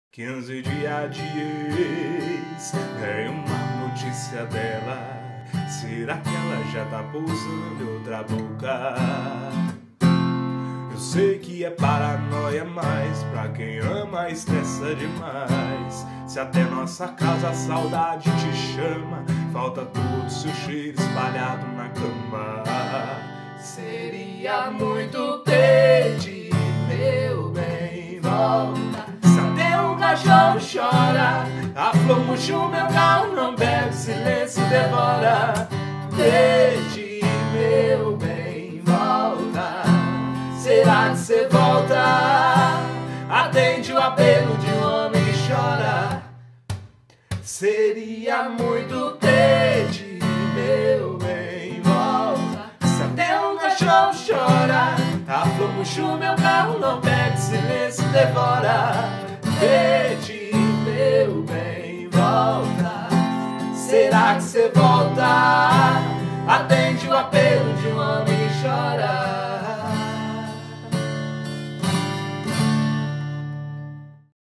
15 dias de ex, é uma notícia dela. Será que ela já tá pousando em outra boca? Eu sei que é paranoia, mas pra quem ama estressa demais. Se até nossa casa a saudade te chama, falta todo seu cheiro espalhado na cama. Seria muito tarde, meu bem, volta. Cachorro chora, a flor murcha, o meu galo não bebe, silêncio devora. Desde meu bem, volta. Será que cê volta? Atende o apelo de um homem que chora. Seria muito tarde, meu bem, volta. Se até um cachorro chora, a flor murcha, o meu galo não bebe, silêncio devora. Verde, meu bem, volta. Será que cê volta? Atende o